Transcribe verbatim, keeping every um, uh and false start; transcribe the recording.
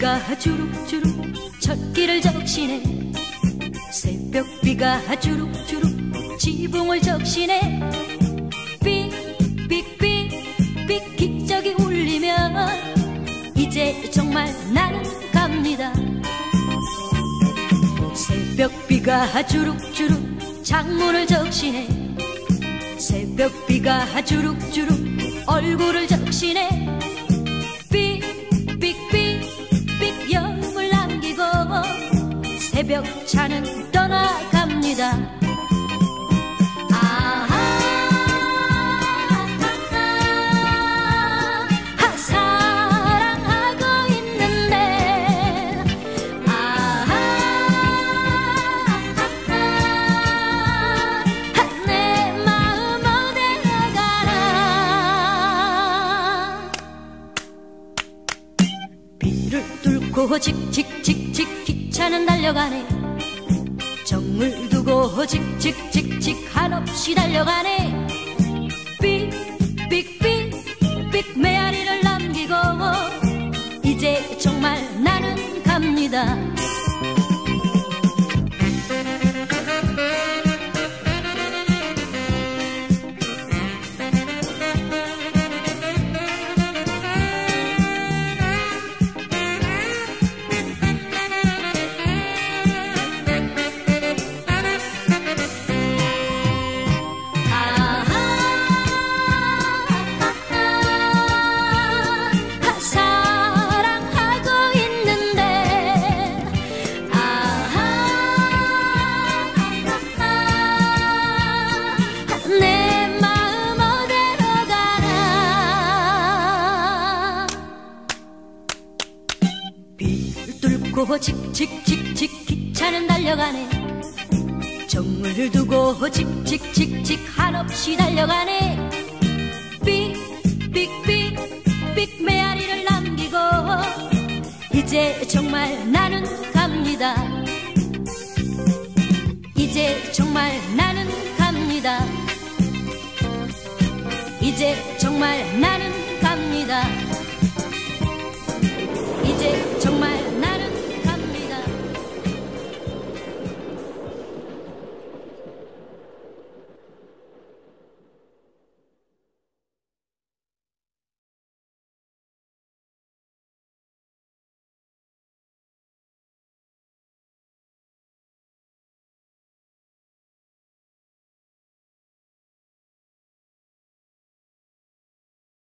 새벽비가 주룩주룩 첫길을 적시네. 새벽비가 주룩주룩 지붕을 적시네. 삑삑삑삑 기적이 울리면 이제 정말 나는 갑니다. 새벽비가 주룩주룩 창문을 적시네. 새벽비가 주룩주룩 얼굴을 적시네. 삑삑삑삑 여음을 남기고 새벽차는 떠나갑니다. 비를 뚫고 칙칙칙칙 기차는 달려가네. 정을 두고 칙칙칙칙 한없이 달려가네. 삑삑삑삑 메아리를 남기고 이제 정말 나는 갑니다. 비를 뚫고 칙칙칙칙 기차는 달려가네. 정을 두고 칙칙칙칙 한없이 달려가네. 삑삑삑삑 메아리를 남기고 이제 정말 나는 갑니다. 이제 정말 나는 갑니다. 이제 정말 나는